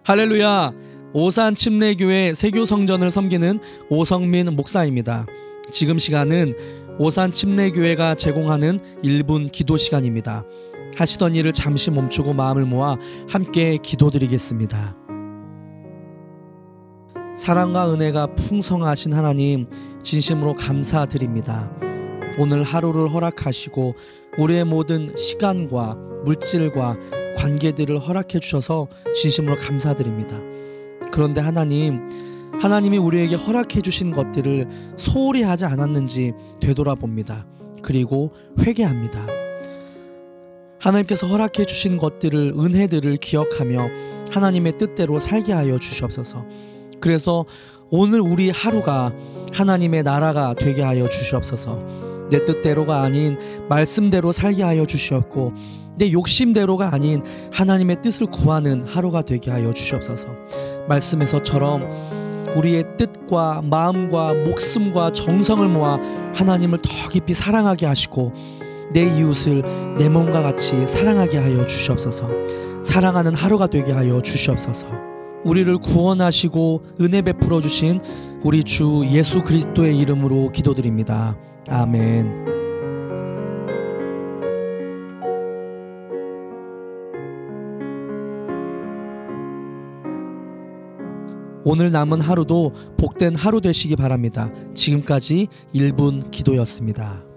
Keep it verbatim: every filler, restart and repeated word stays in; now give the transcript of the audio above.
할렐루야! 오산 침례교회 세교성전을 섬기는 오성민 목사입니다. 지금 시간은 오산 침례교회가 제공하는 일 분 기도 시간입니다. 하시던 일을 잠시 멈추고 마음을 모아 함께 기도드리겠습니다. 사랑과 은혜가 풍성하신 하나님, 진심으로 감사드립니다. 오늘 하루를 허락하시고 우리의 모든 시간과 물질과 관계들을 허락해 주셔서 진심으로 감사드립니다. 그런데 하나님, 하나님이 우리에게 허락해 주신 것들을 소홀히 하지 않았는지 되돌아봅니다. 그리고 회개합니다. 하나님께서 허락해 주신 것들을, 은혜들을 기억하며 하나님의 뜻대로 살게 하여 주시옵소서. 그래서 오늘 우리 하루가 하나님의 나라가 되게 하여 주시옵소서. 내 뜻대로가 아닌 말씀대로 살게 하여 주시옵고, 내 욕심대로가 아닌 하나님의 뜻을 구하는 하루가 되게 하여 주시옵소서. 말씀에서처럼 우리의 뜻과 마음과 목숨과 정성을 모아 하나님을 더 깊이 사랑하게 하시고, 내 이웃을 내 몸과 같이 사랑하게 하여 주시옵소서. 사랑하는 하루가 되게 하여 주시옵소서. 우리를 구원하시고 은혜 베풀어 주신 우리 주 예수 그리스도의 이름으로 기도드립니다. 아멘. 오늘 남은 하루도 복된 하루 되시기 바랍니다. 지금까지 일 분 기도였습니다.